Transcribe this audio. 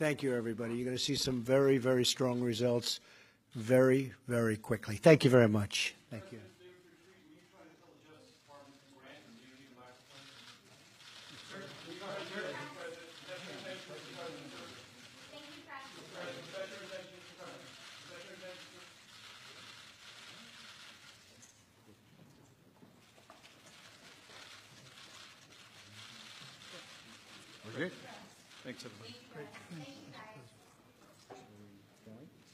Thank you, everybody. You're going to see some very, very strong results very, very quickly. Thank you very much. Thank you. Okay. Thanks, everybody. Great.